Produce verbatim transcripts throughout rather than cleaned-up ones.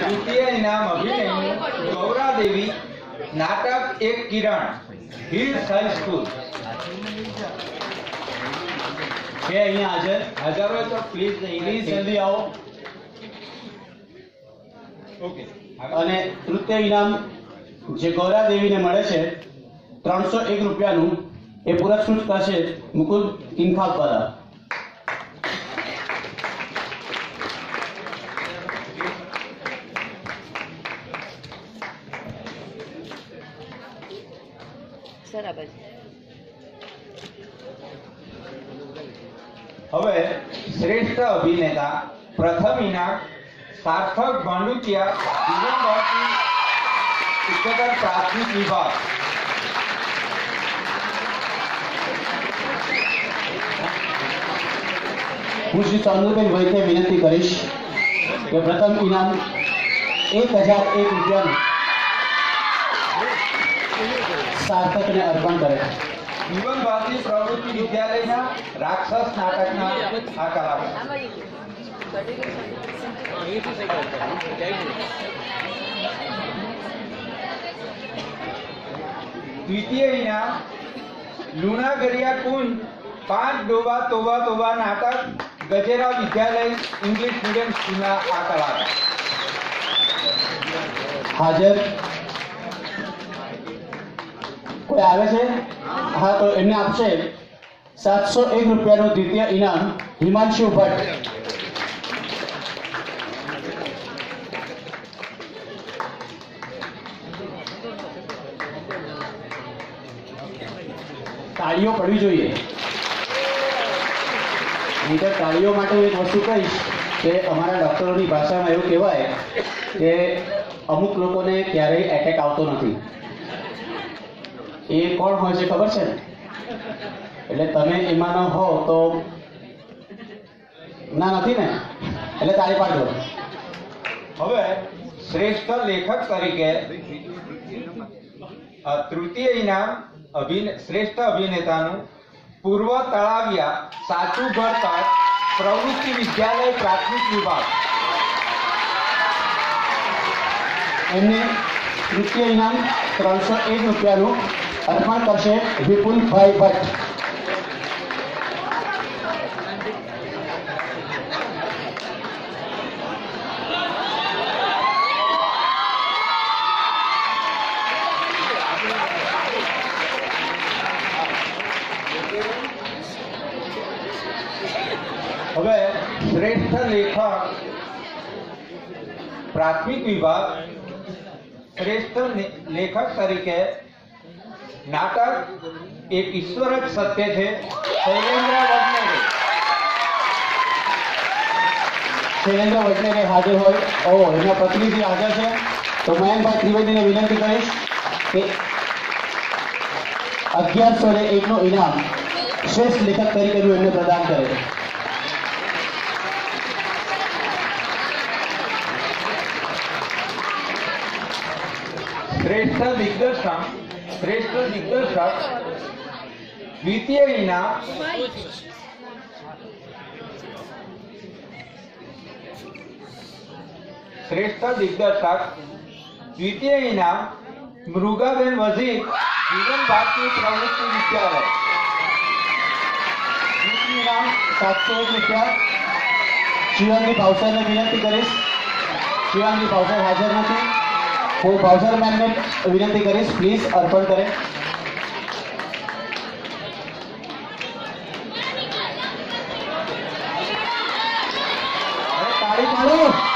द्वितीय इनाम अभिनय गौरा देवी, नाटक एक किरण, हिल्स हाई स्कूल। के अहीं हाजर हाजर हो तो प्लीज प्लीज जल्दी आओ। ओके। અને તૃતીય ઇનામ જે ગૌરા દેવીને મળે છે ત્રણસો એક રૂપિયાનું, એ પુરસ્કૃત કરશે મુકુદ કિંખાપરા। હવે શ્રેષ્ઠ અભિનેતા પ્રથમ ઇનામ सार्थक भांडुतिया, जीवन भारती उच्चतर प्राथमिक विभाग। હું શ્રી ચંદ્રબેન વૈદ્ય વિનંતી કરીશ કે પ્રથમ ઇનામ એક હજાર એક રૂપિયાનું સાર્થકને અર્પણ કરે। जीवन भारती प्रवृत्ति विद्यालयના રાક્ષસ નાટકના આ કલાકાર। द्वितीय इनाम लूनागरिया कुंज पांच डोबा तोबा तोबा नाटक गजेरा विद्यालय इंग्लिश मीडियम स्कूल आ कलाकार। हाजर कोई आवे छे? हाँ, तो एमने आपसे सात सौ एक रुपया द्वितीय इनाम हिमांशु भट्ट। ताळीओ पड़वी जोईए। नहींतर ताळीओ माटे एक वस्तु कहीश के अमारा डॉक्टरोनी भाषामां एवुं कहेवाय के अमुक लोकोने क्यारेय एटेक आवतो नथी। ए कोण होय छे खबर छे? એટલે તમે એમાંનો હો તો ના નથી ને, એટલે તાળી પાડજો। હવે શ્રેષ્ઠ લેખક તરીકે તૃતીય ઇનામ અભિને શ્રેષ્ઠ અભિનેતાનું પૂર્વ તળાવિયા સાચું ઘડતર પ્રવૃત્તિ વિદ્યાલય પ્રાથમિક વિભાગ। એમને તૃતીય ઇનામ ત્રણસો એક રૂપિયાનું અર્પણ કરશે વિપુલભાઈ ભટ્ટ। હવે શ્રેષ્ઠ લેખક પ્રાથમિક વિભાગ શ્રેષ્ઠ લેખક તરીકે નાટક એક ઈશ્વર જ સત્ય છે, શૈલેન્દ્ર વડનેરે। શૈલેન્દ્ર વડનેરે હાજર હોય? ઓ, એમના પ્રતિનિધિ હાજર છે, તો મયંકભાઈ ત્રિવેદીને વિનંતી કરીશ કે અગિયારસો ને એકનું ઇનામ શ્રેષ્ઠ લેખક તરીકેનું એમને પ્રદાન કરે। श्रेष्ठ दिग्दर्शक श्रेष्ठ दिग्दर्शक द्वितीय इनाम श्रेष्ठ दिग्दर्शक द्वितीय इनाम मृगाबेन वजीर, जीवन भारती प्रवृत्ति विद्यालय। द्वितीय इनाम सात सौ एक रुपया शिवांगी भावसर ने विनंती करीश। शिवांगी भावसर हाजर नहीं, હું ભાવસર મેમને વિનંતી કરીશ પ્લીઝ અર્પણ કરે। તાળી પાડો।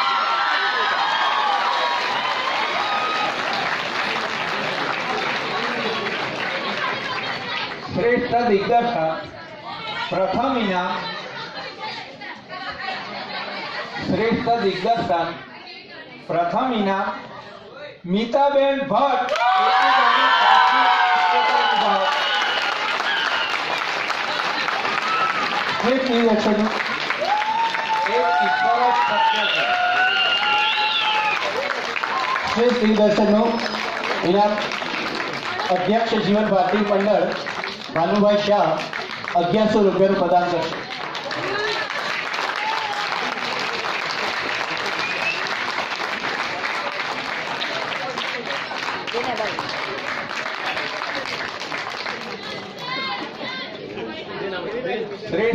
श्रेष्ठ दिग्दर्शक प्रथम इनाम श्रेष्ठ दिग्दर्शन प्रथम इनाम मीताबेन भट्ट, श्रेष्ठ दिग्दर्शन इनाम अध्यक्ष जीवन भारती मंडल भानुभाई शाह अगियार सौ रुपया प्रदान कर।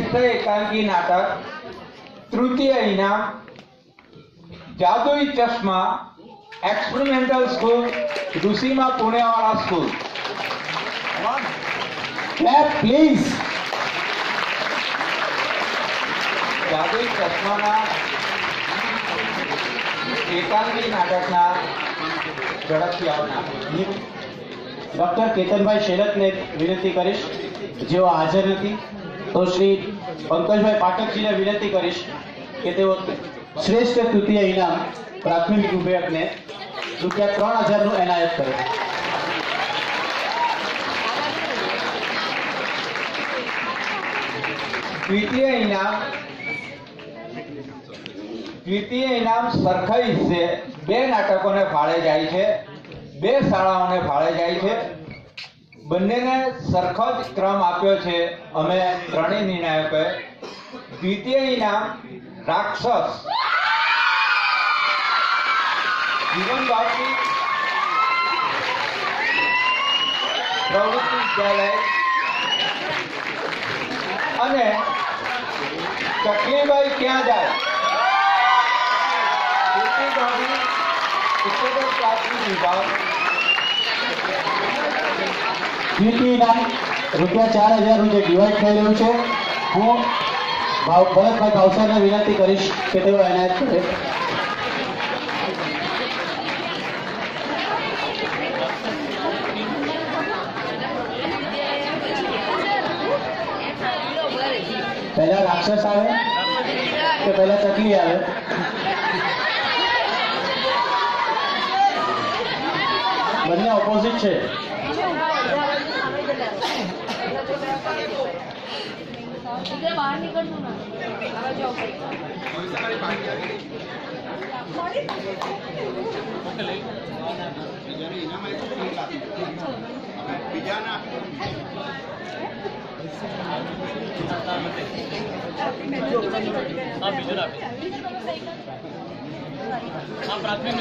શ્રેષ્ઠ એકાંકી નાટક, તૃતીય ઇનામ Jadui Chashma, experimental school, Rushima Punewala school. Clap please. Jadui ચશ્માના એકાંકી નાટકના ઝડપથી આવનાર ડોક્ટર કેતનભાઈ શેલતને વિનંતી કરીશ, જેઓ હાજર નથી, તો શ્રી પંકજભાઈ પાઠકજીને વિનંતી કરીશ કે તેઓ શ્રેષ્ઠ તૃતીય ઇનામ પ્રાથમિક વિભાગને રૂપિયા ત્રણ હજારનું એનાયત કરે. દ્વિતીય ઇનામ દ્વિતીય ઇનામ સરખા હિસ્સે બે નાટકોને ફાળે જાય છે, બે શાળાઓને ફાળે જાય છે. બંનેને સરખો જ ક્રમ આપ્યો છે અમે ત્રણેય નિર્ણાયકોએ. દ્વિતીય ઇનામ રાક્ષસ જીવન બાપની પ્રવૃત્તિ વિદ્યાલય અને ચકલીબાઈ ક્યાં જાય પ્રાથમિક વિભાગ. દ્વિતીય ઇનામ રૂપિયા ચાર હજારનું જે ડિવાઈડ થઈ રહ્યું છે, હું ભાવ ભરતભાઈ ભાવસરને વિનંતી કરીશ કે તેઓ એનાયત કરે. પહેલા રાક્ષસ આવે કે પહેલા ચકલી આવે? બંને ઓપોઝિટ છે. બહાર નીકળતું ના પ્રાથમિક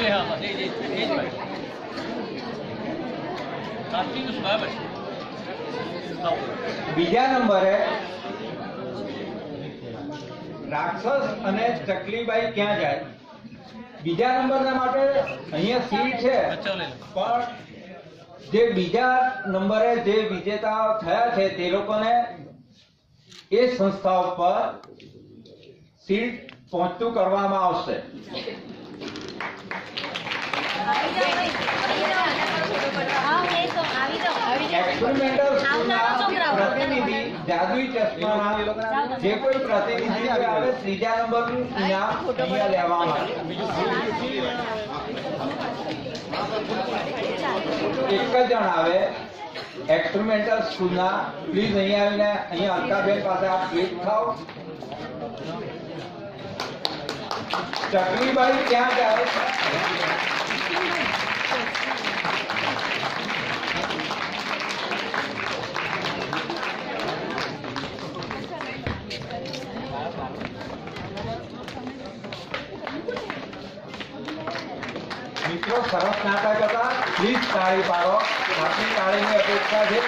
બીજા નંબરે રાક્ષસ અને ચકલીબાઈ ક્યાં જાય. બીજા નંબરના માટે અહીંયા સીટ છે, પણ જે બીજા નંબરે જે વિજેતા થયા છે તે લોકોને એ સંસ્થા ઉપર સીટ પહોંચતું કરવામાં આવશે. એક્સપેરિમેન્ટલ સ્કૂલના પ્રતિનિધિ જાદુઈ ચશ્માના જે કોઈ પ્રતિનિધિ આવે ત્રીજા નંબરનું ઇનામ અહીંયા લેવામાં આવે. એક જ જણ આવે એક્સપેરિમેન્ટલ સ્કૂલના. પ્લીઝ અહીંયા આવીને અહીંયા અલકાબેન પાસે આપ સ્વીટ ખાઓ. ચકલીબાઈ ક્યાં જાય? મિત્રો સરસ નાટક હતા. પ્લીઝ તાળી પાડો. આપની તાળીની અપેક્ષા છે.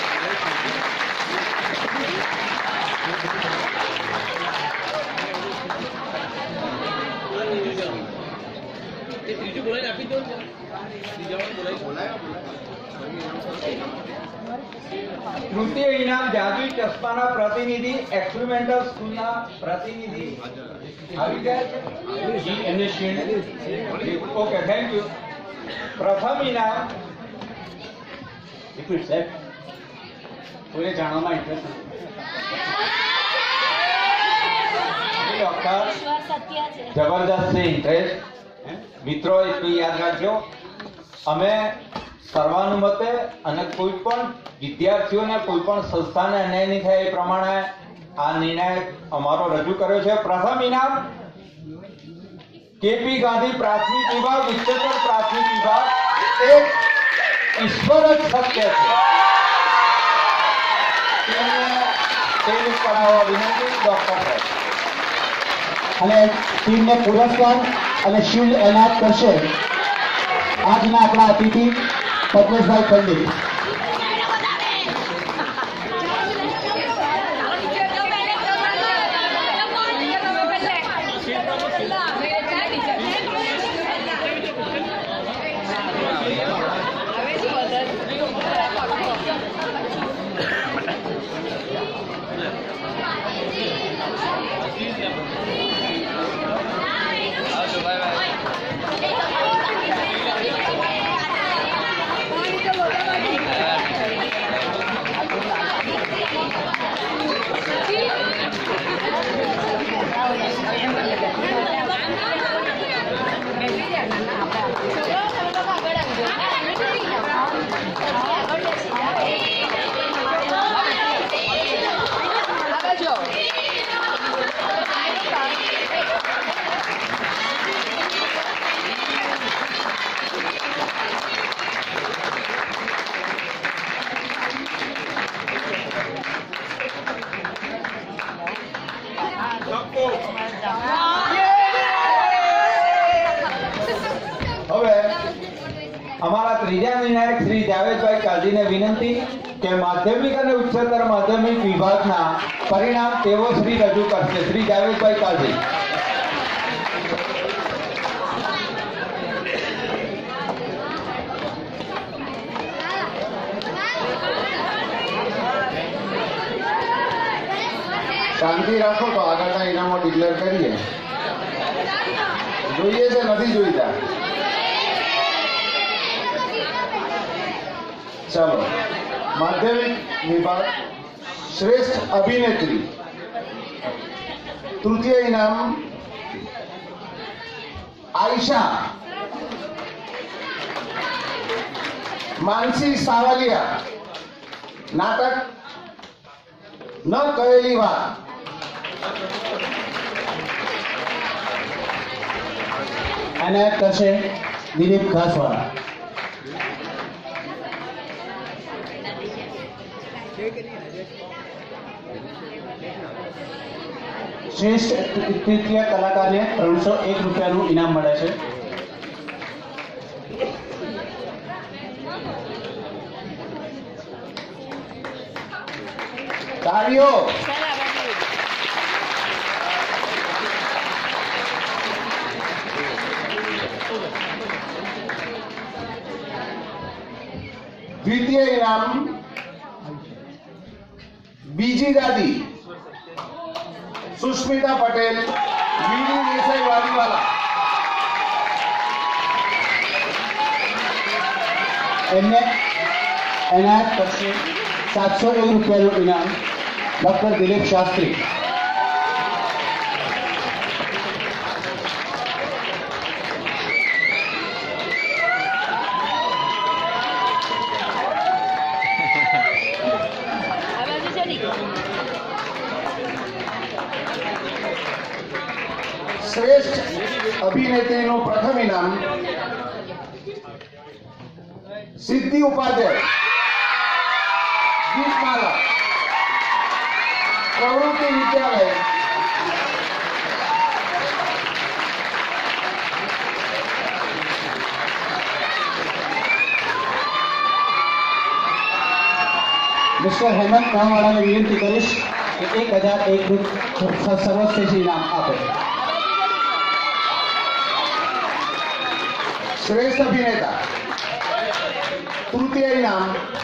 તૃતીય ઇનામ જાદુઈ ચશ્માના પ્રતિનિધિ એક્સપેરિમેન્ટલ સ્કૂલના પ્રતિનિધિ આવી ગયા છે. એમને શીલ્ડ. Okay, thank you. પ્રથમ ઇનામ સાહેબ કોઈને જાણવામાં ઇન્ટરેસ્ટ જબરદસ્ત છે ઇન્ટરેસ્ટ. મિત્રો એટલું યાદ રાખજો, અમે સર્વાનુમતે અને કોઈ પણ વિદ્યાર્થીઓને કોઈ પણ સંસ્થાને અન્યાય નહીં થાય એ પ્રમાણે આ નિર્ણય અમારો રજૂ કર્યો છે. પ્રથમ ઇનામ કેપી ગાંધી પ્રાથમિક વિભાગ, ઉચ્ચતર પ્રાથમિક વિભાગ. એક ઈશ્વર જ સત્ય છે. તેની કરાવવા વિનંતી ડોક્ટર સાહેબ. અને ટીમને પુરસ્કાર અને શિલ્ડ એનાયત કરશે આજના આપણા અતિથિ પદ્મેશભાઈ પંડિત. ત્રીજા નિર્ણાયક શ્રી જાવેદભાઈ કાઝીને વિનંતી કે માધ્યમિક અને ઉચ્ચતર માધ્યમિક વિભાગના પરિણામ તેઓ શ્રી રજૂ કરશે. શ્રી જાવેદભાઈ કાઝી. શાંતિ રાખો તો આગળના ઇનામો ડિક્લેર કરીએ. જોઈએ છે નથી જોઈતા? ચાલો, માધ્યમિક વિભાગ શ્રેષ્ઠ અભિનેત્રી તૃતીય ઇનામ આયશા માનસી સાવલિયા, નાટક ન કહેલી વાત. એનાયત કરશે દિલીપ ઘાસવાળા. શ્રેષ્ઠ તૃતીય કલાકારને ત્રણસો એક રૂપિયાનું ઇનામ મળે છે. તાળીઓ. દ્વિતીય ઇનામ બીજી દાદી સુષ્મિતા પટેલ, વીડી દેસાઈ વાડીવાલા. એમને એનાયત કરશે સાતસો એક રૂપિયાનું ઇનામ ડોક્ટર દિલીપ શાસ્ત્રી. શ્રેષ્ઠ અભિનેત્રીનું પ્રથમ ઇનામ સિદ્ધિ ઉપાધ્યાય, ગીતમાલા, પ્રવૃત્તિ વિદ્યાલય. મિસ્ટર હેમંત નામવાળાને વિનંતી કરીશ કે એક હજાર એક સર્વશ્રેષ્ઠ ઇનામ આપે. શ્રેષ્ઠ અભિનેતા તૃતીય ઇનામ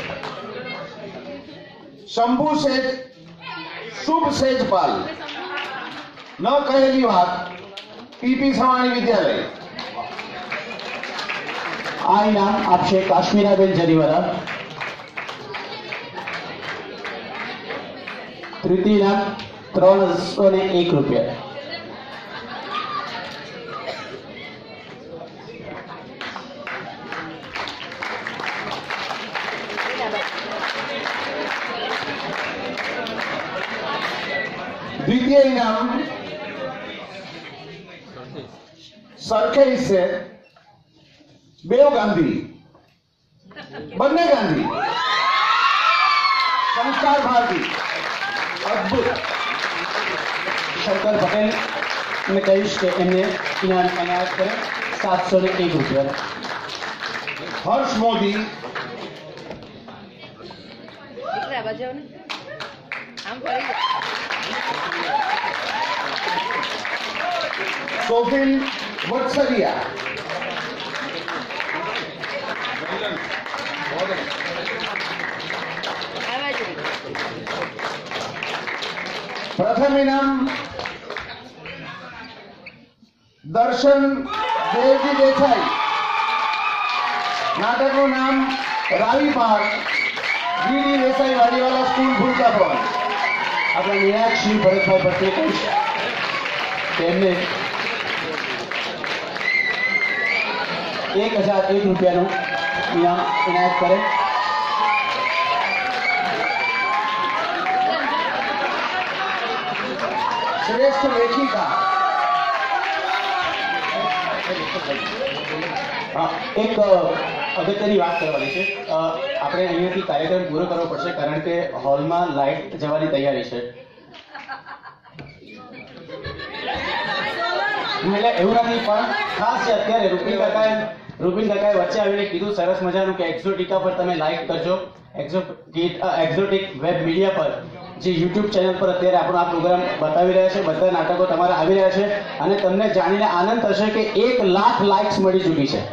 શંભુ સેજ, શુભ સેજપાલ, ન કહેલી વાત, પીપી સવાણી વિદ્યાલય. આ ઇનામ આપશે કાશ્મીરાબેન જરીવાલા. તૃતીય ઇનામ ત્રણસો ને એક રૂપિયા. દ્વિતીય ઇનામ સરખે હિસ્સે બેવ ગાંધી, બંને ગાંધી, સંસ્કાર ભારતી. અદ્ભુત. શંકર પટેલ ને કહીશ કે એમને ઇનામ એનાયત કરે સાતસો ને એક રૂપિયા. હર્ષ મોદી, સોફિન વત્સરિયા, પ્રથમ ઇનામ દર્શન દેવજી દેસાઈ, નાટકનું નામ Ravi park, V D Desai Wadiwala school Bhulka Bhavan. આપણા નિર્ણાયક શ્રી ભરતભાઈ ભટ્ટે કહીશ કે એમને એક હજાર એક રૂપિયાનું ઇનામ એનાયત કરે. શ્રેષ્ઠ લેખિકા હા, એક અગત્યની વાત કરવાની છે. આપણે અહીંયાથી કાર્યક્રમ પૂરો કરવો પડશે કારણ કે હોલમાં લાઇટ જવાની તૈયારી છે. એટલે એવું નથી, પણ ખાસ છે અત્યારે રૂપી કાકાએ રૂબિન કાકાએ વચ્ચે આવીને કીધું સરસ મજાનું કે એક્ઝોટિકા પર તમે લાઈક કરજો. એક્ઝોટિક એક્ઝોટિક વેબ મીડિયા પર જે યુટ્યુબ ચેનલ પર અત્યારે આપણો આ પ્રોગ્રામ બતાવી રહ્યા છે, બધા નાટકો તમારા આવી રહ્યા છે અને તમને જાણીને આનંદ થશે કે એક લાખ લાઇક્સ મળી ચૂકી છે.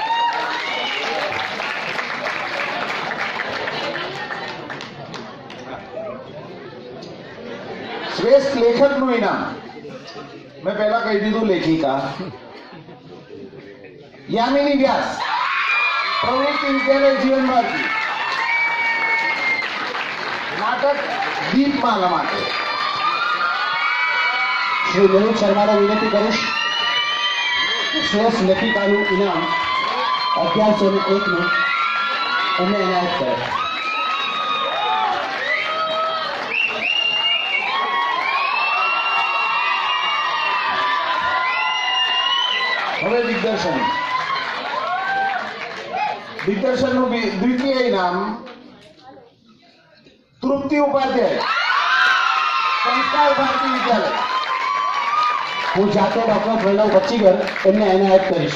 શ્રેષ્ઠ લેખકનું ઇનામ મેં પહેલા કહી દીધું, લેખિકા યામિની વ્યાસ, પ્રવૃત્તિ વિદ્યાલય જીવન ભારતી, નાટક દીપમાલા માટે. શ્રી રોહિત શર્માને વિનંતી કરીશ શ્રેષ્ઠ લેખિકાનું ઇનામ અગિયારસો ને એકનું એમને એનાયત કરે. હવે દિગ્દર્શન દિગ્દર્શનનું બી- દ્વિતીય ઇનામ તૃપ્તિ ઉપાધ્યાય, સંસ્કાર ભારતી વિદ્યાલય. હું જાતે ડોક્ટર પ્રણવ બચ્ચીગર એમને એનાયત કરીશ.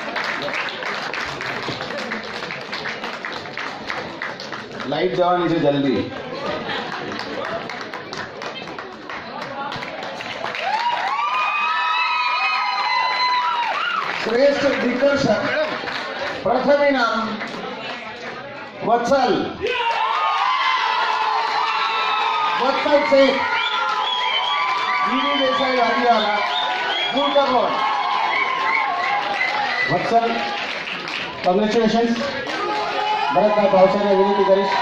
લાઈટ જવાની છે જલ્દી. શ્રેષ્ઠ દિગ્દર્શક પ્રથમ ઇનામ વત્સલ વત્સલ શેખ, વીવી દેસાઈ વાડીવાલા, ગુલકર્ણ. વત્સલ કોંગ્રેચ્યુલેશન્સ. ભરતભાઈ ભાવસાને વિનંતી કરીશ.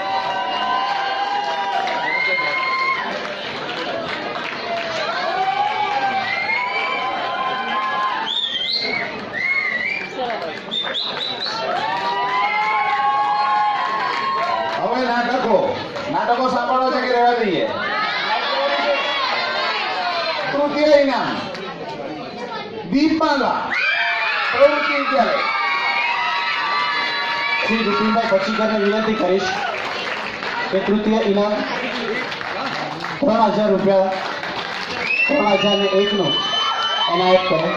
હવે નાટકો નાટકો સાંભળવા છે કે રહેવા દઈએ? તૃતીય ઇનામ દીપમાલા, પ્રવૃત્તિ વિદ્યાલય. શ્રી વિપિનભાઈ બચ્ચીગરને વિનંતી કરીશ કે તૃતીય ઇનામ ત્રણ હજાર રૂપિયા ત્રણ હજાર ને એકનું એનાયત કરે.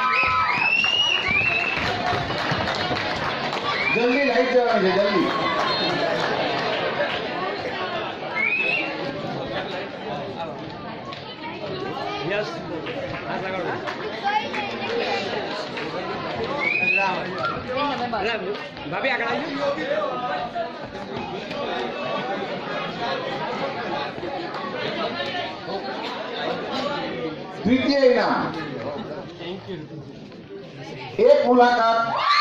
જલ્દી લાઈટ જવાની છે જલ્દી. ભાભી આગળ આવજો. દ્વિતીય ઇનામ એક મુલાકાત.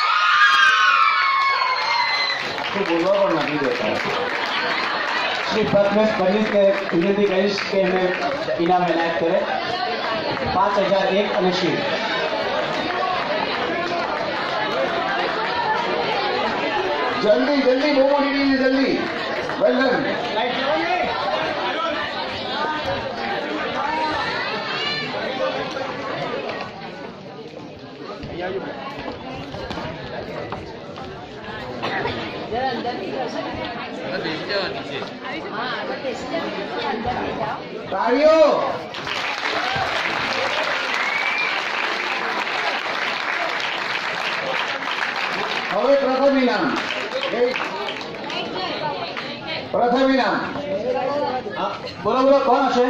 તો બોલવા પણ નથી દેતા. શ્રી પ્રથમેશ પંડિતને વિનંતી કરીશ કે એમને ઇનામ એનાયત કરે. પાંચ હજાર એક અને શિવ. જલ્દી જલ્દી બહુ મોટી છે જલ્દી. Well done. जरा अंदर की जाओ हाँ अगर टेस्ट अंदर की जाओ તાળીઓ. હવે પ્રથમ ઇનામ પ્રથમ ઇનામ હા, બોલો બોલો કોણ હશે?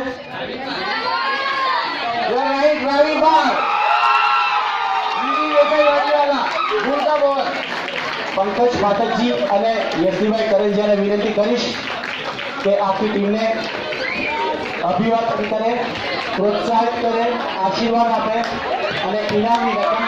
રાઈટ રાવી બાર, વીવી દેસાઈ વાડીવાલા, ગુલકા બોલ. પંકજ પાઠકજી અને યશવીભાઈ કરંજિયાને વિનંતી કરીશ કે આખી ટીમને અભિવાદન કરે, પ્રોત્સાહિત કરે, આશીર્વાદ આપે અને ઇનામની રકમ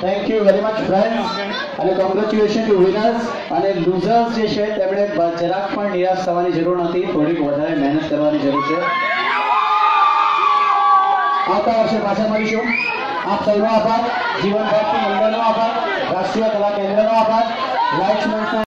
thank you very much friends અને કોંગ્રેચ્યુલેશન ટુ વિનર્સ અને લૂઝર્સ જે છે તેમણે જરાક પણ નિરાશ થવાની જરૂર નથી, થોડીક વધારે મહેનત કરવાની જરૂર છે. આવતા વર્ષે પાછા મળીશું. આપ સૌનો આભાર, જીવન ભારતી મંડળનો આભાર, રાષ્ટ્રીય કલા કેન્દ્રનો આભાર, લાઇટ્સ મંચના